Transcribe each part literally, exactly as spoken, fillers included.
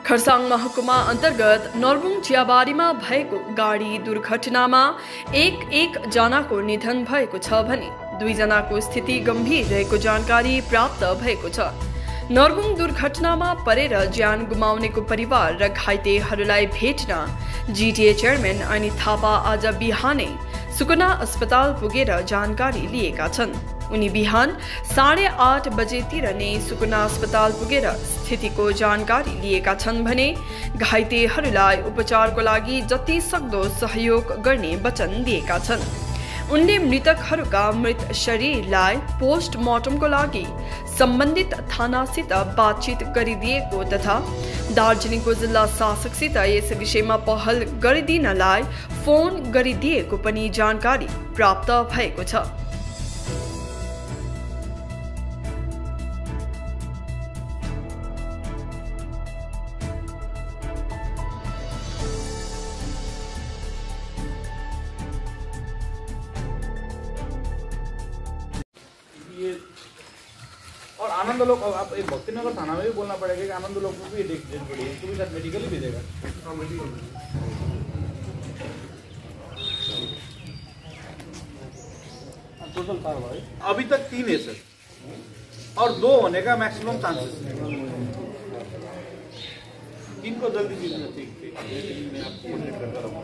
खरसाङ महकुमा अन्तर्गत नर्बुङ चियाबारीमा भएको गाडी दुर्घटनामा एक एक जनाको निधन भएको छ भने दुईजनाको स्थिति गम्भीर रहेको जानकारी प्राप्त भएको छ। नर्बुङ दुर्घटनामा परेर ज्यान गुमाउनेको परिवार र घाइतेहरूलाई भेट्न जिटिए चेयरम्यान अनित थापा आज बिहानै सुकुना अस्पताल पुगेर जानकारी लिएका छन्। उनी बिहान साढे आठ बजेतिर नै सुकुना अस्पताल पुगेर स्थितिको जानकारी लिएका छन् भने घाइतेहरूलाई उपचारको लागि जति सक्दो सहयोग गर्ने वचन दिएका छन्। उनले मृतकहरूका मृत शरीरलाई पोस्टमार्टमको लागि सम्बन्धित थानासित बातचित गरिदिएको तथा दार्जिलिङको जिल्ला शासकसित यस विषयमा पहल गरिदिनलाई फोन गरिदिएको पनि जानकारी प्राप्त भएको छ। और आनंद लोग आप एक भक्तिनगर थाना में भी बोलना पड़ेगा कि आनंद लोग को भी डेड बॉडी है, उसको भी साथ मेडिकल ही भेजेगा। हाँ मेडिकल टोटल चार भाई अभी तक तीन है सर, और दो होने का मैक्सिमम चांसेस है। तीन को जल्दी दीजिए। ठीक ठीक मैं आपको कोऑर्डिनेट करता रहूँगा।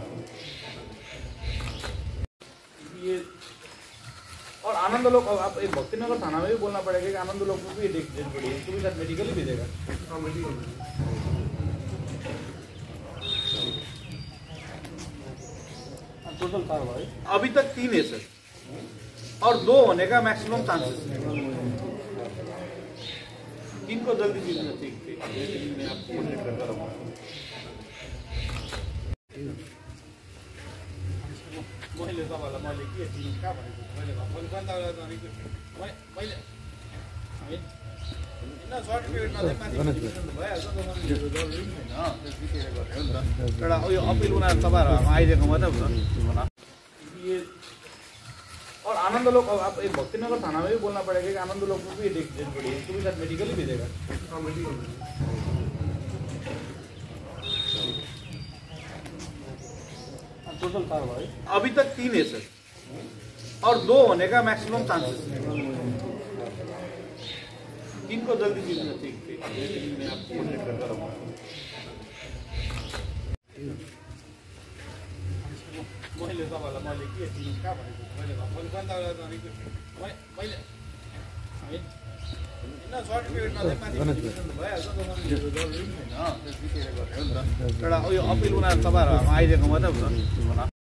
ये और आनंद लोग आप एक भक्तिनगर थाना में भी बोलना पड़ेगा कि आनंद लोग को भी डेड बॉडी है, उसको भी साथ मेडिकल ही भेजेगा। हाँ मेडिकल टोटल चार भाई अभी तक तीन है सर, और दो होने का मैक्सिमम चांसेस है। तीन को जल्दी दीजिए। ठीक ठीक मैं आपको कोऑर्डिनेट करता रहूँगा। मैले तपाईहरुलाई मैले के दिनु कहाँ भनेको मैले मैले बन्दाले त अनि मैले है हैन सर्टिफिकेटमा चाहिँ माथि भइहाल्छ त मैले जरुरी छैन त्यस विषयले गर्ने हो नि त। एउटा यो अपिल उनीहरु तपाईहरुमा आइदिएको मात्रै हुन्छ। ये और आनंद लोग आप एक भक्तिनगर थाना में भी बोलना पड़ेगा कि आनंद लोग को भी डेड बॉडी है, उसको भी साथ मेडिकल ही भेजेगा। हाँ मेडिकल टोटल चार भाई अभी तक तीन है सर, और दो होने का मैक्सिमम चांसेस है। तीन को जल्दी दीजिए। ठीक ठीक मैं आपको कोऑर्डिनेट करता रहूँगा। मैले तपाईहरुलाई मैले के दिनु कहाँ भनेको मैले मैले बन्दाले त अनि मैले हैन सर्टिफिकेटमा चाहिँ माथि भइहाल्छ त मैले जरुरी छैन त्यस विषयले गर्ने हो नि त। एउटा यो अपिल उनीहरु तपाईहरुमा आइदिएको मात्रै हुन्छ।